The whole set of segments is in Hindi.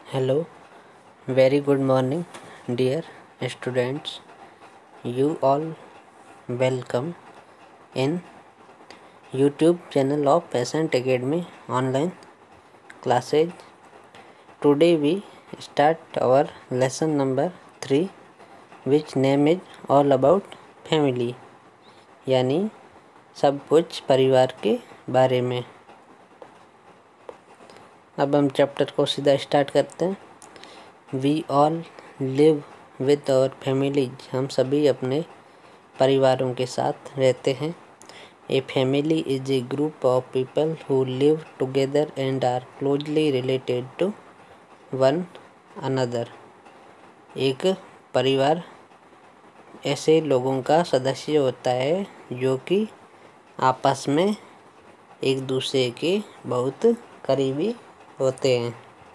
Hello, very good morning, dear students. You all welcome in YouTube channel of Peasant Academy online classes. Today we start our lesson number 3, which name is all about family, यानी सब कुछ परिवार के बारे में। अब हम चैप्टर को सीधा स्टार्ट करते हैं। We all live with our families, हम सभी अपने परिवारों के साथ रहते हैं। A family is a group of people who live together and are closely related to one another. एक परिवार ऐसे लोगों का सदस्य होता है जो कि आपस में एक दूसरे के बहुत करीबी होते हैं।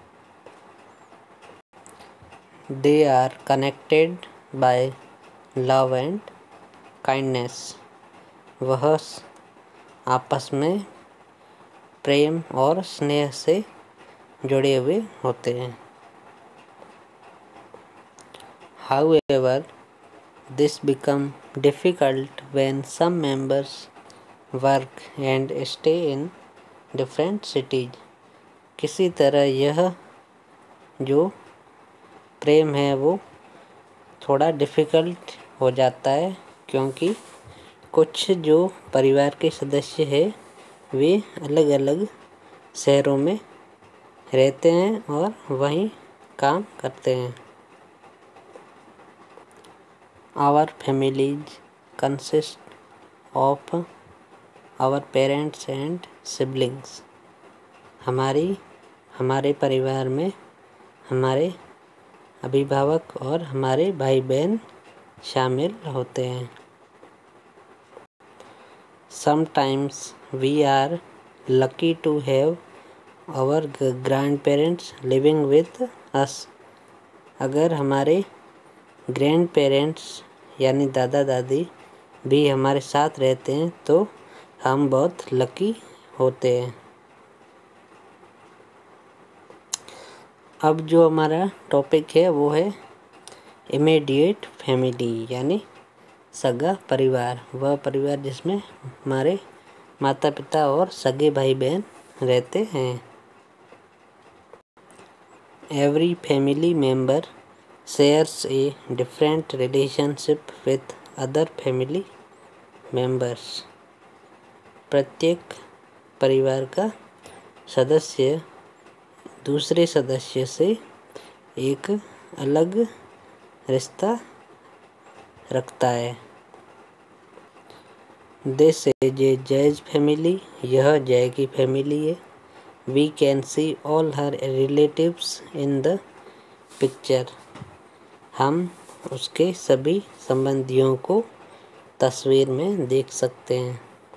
They are connected by love and kindness, वह आपस में प्रेम और स्नेह से जुड़े हुए होते हैं। However this become difficult when some members work and stay in different cities. किसी तरह यह जो प्रेम है वो थोड़ा डिफ़िकल्ट हो जाता है, क्योंकि कुछ जो परिवार के सदस्य हैं वे अलग अलग शहरों में रहते हैं और वहीं काम करते हैं। Our families consist of our parents and siblings, हमारे परिवार में हमारे अभिभावक और हमारे भाई बहन शामिल होते हैं। Sometimes we are lucky to have our grand parents living with us. अगर हमारे ग्रैंड पेरेंट्स यानी दादा दादी भी हमारे साथ रहते हैं तो हम बहुत लकी होते हैं। अब जो हमारा टॉपिक है वो है इमीडिएट फैमिली, यानी सगा परिवार। वह परिवार जिसमें हमारे माता पिता और सगे भाई बहन रहते हैं। Every family member shares a different relationship with other family members. प्रत्येक परिवार का सदस्य दूसरे सदस्य से एक अलग रिश्ता रखता है। This is a Jay's family, यह जय की फैमिली है। We can see all her relatives in the picture, हम उसके सभी संबंधियों को तस्वीर में देख सकते हैं।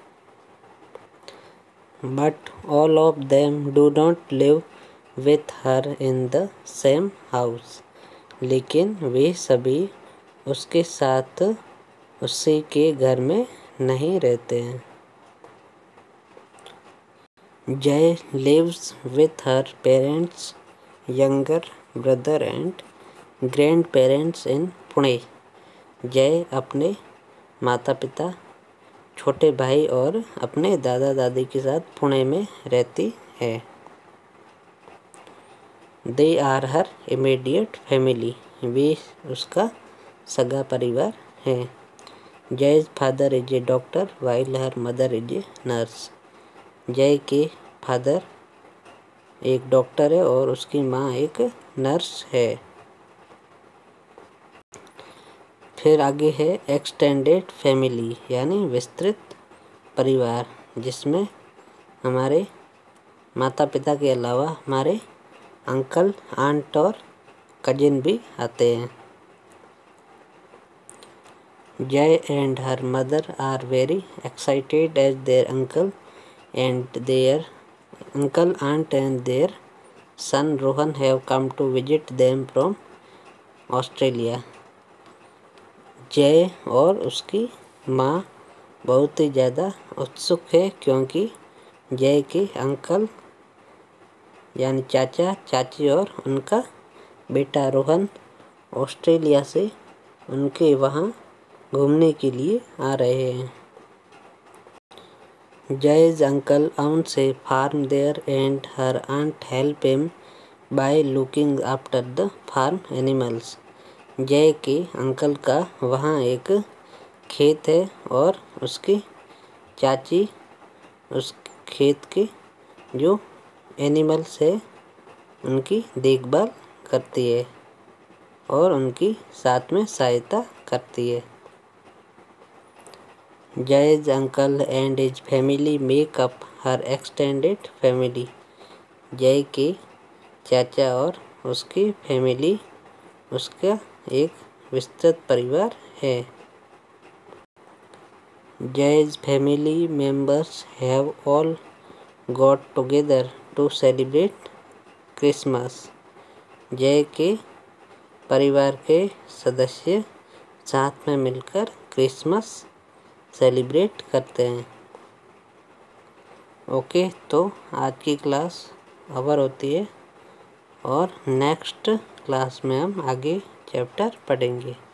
But all of them do not live with her in the same house, लेकिन वे सभी उसके साथ उसी के घर में नहीं रहते हैं। Jay lives with her parents, younger brother and grand parents in Pune. Jay अपने माता पिता, छोटे भाई और अपने दादा दादी के साथ पुणे में रहती है। They are her immediate family, वे उसका सगा परिवार है। Jay's father is a doctor while her mother is a nurse. Jay के फादर एक डॉक्टर है और उसकी माँ एक नर्स है। फिर आगे है एक्सटेंडेड फैमिली, यानी विस्तृत परिवार, जिसमें हमारे माता पिता के अलावा हमारे अंकल आंट और कजिन भी आते हैं। Jay and her mother are very excited as their uncle aunt and their son Rohan have come to visit them from Australia. Jay और उसकी माँ बहुत ही ज़्यादा उत्सुक है, क्योंकि जय के अंकल यानी चाचा चाची और उनका बेटा रोहन ऑस्ट्रेलिया से उनके वहाँ घूमने के लिए आ रहे हैं। Jay's uncle owns a farm there and her aunt help him by looking after the farm animals. जय के अंकल का वहाँ एक खेत है और उसकी चाची उस खेत के जो एनिमल्स है उनकी देखभाल करती है और उनकी साथ में सहायता करती है। Jay's uncle and his family make up her extended family. जय के चाचा और उसकी फैमिली उसका एक विस्तृत परिवार है। Jay's family members have all got together to celebrate Christmas. जय के परिवार के सदस्य साथ में मिलकर क्रिसमस सेलिब्रेट करते हैं। ओके, तो आज की क्लास ओवर होती है और नेक्स्ट क्लास में हम आगे चैप्टर पढ़ेंगे।